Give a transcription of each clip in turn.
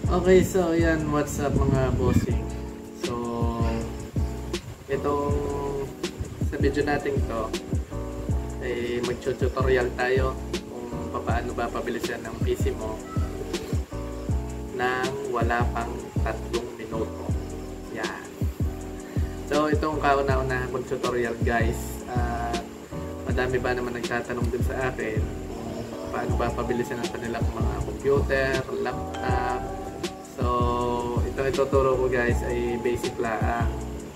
Okay, so yan, what's up mga bossing. So, itong sa video natin to ay mag-tutorial tayo kung paano ba pabilisan ang PC mo nang wala pang 3 minuto. Yan. So, itong kauna-una kong tutorial guys. Madami ba naman nagtatanong din sa akin kung paano ba pabilisan ang kanilang mga computer, laptop. So, ito ituturo ko guys ay basic lang.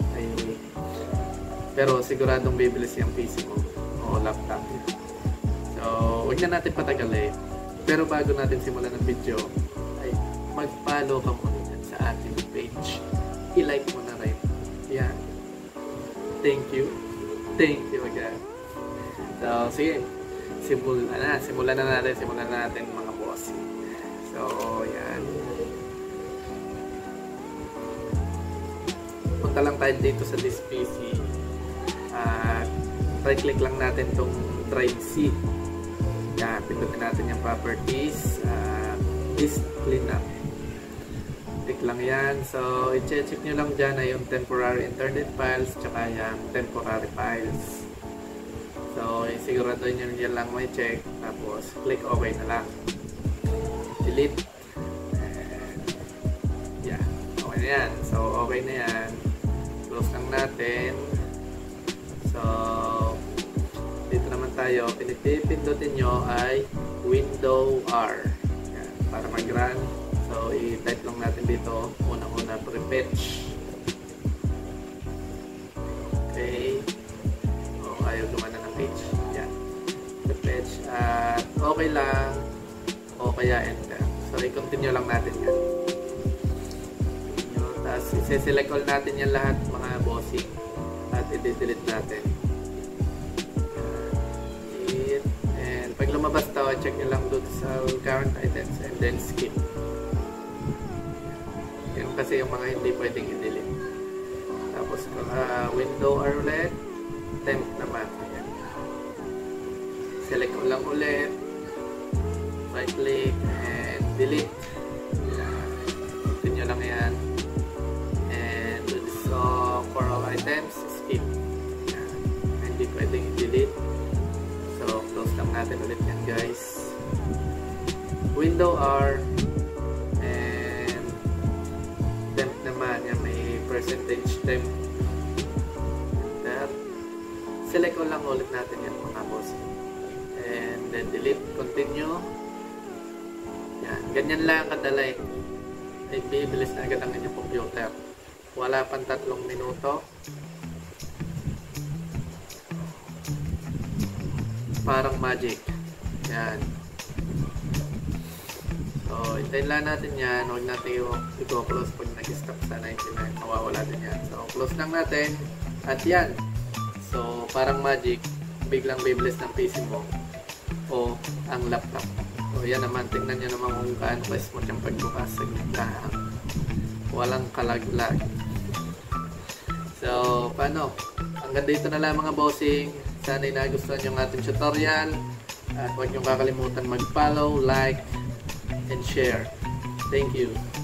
Pero siguradong bibilis yung PC mo o laptop. So, huwag na natin patagalin. Pero bago natin simulan ng video, ay mag-follow ka muna sa ating page. I-like mo na rin. Yan. Thank you. Thank you again. So, sige. Simulan na natin mga boss. So, yan. Punta lang tayo dito sa this PC. Right-click lang natin itong Drive C. Yan. Pindutin natin yung properties. Disk cleanup. Click lang yan. So, i-check nyo lang dyan ay yung temporary internet files tsaka yung temporary files. So, siguraduhin nyo yan lang may check. Tapos, click OK na lang. Delete. And, yeah. Okay na yan. So, okay na yan. Close lang natin. So, dito naman tayo. Pinipindutin nyo ay Window R. Yan. Para mag-run. So, i-type lang natin dito. Unang-una, prefetch. Okay. O, ayaw gumana ng page. Yan. Prefetch. At okay lang. O kaya enter. So, i-continue lang natin yan. Tapos, i-select all natin yan lahat mga bossing. At i-delete natin. And pag lumabas to, check nyo lang doon sa current items and then skip. Yan kasi yung mga hindi pwedeng i-delete. Tapos, window R ulit. Temp naman. Yan. Select ko lang ulit. Right click and delete. Yan. Continue lang yan. And so, for all items, skip. Yan. Hindi pwedeng i-delete. So, close lang natin ulit yan guys. Window R. And temp naman. Yan, may percentage temp. Select ko lang ulit natin yan mga boss. And then delete, continue. Yan, ganyan lang kadalay. Ay bibilis na agad ang inyong computer. Wala pang 3 minuto. Parang magic. Yan. So, hintayin lang natin yan. Huwag natin i-close pag nag-stop sa 99. Mawawala din yan. So, close lang natin. At yan. So, parang magic, biglang bibilis ng PC mo o ang laptop. So, yan naman. Tingnan nyo naman kung gaano ka-smooth yung pagbukas sa gitna. Walang kalaglag. So, paano? Hanggang dito na lang mga bossing. Sana'y nagustuhan yung ating tutorial. At huwag nyo kakalimutan mag-follow, like, and share. Thank you.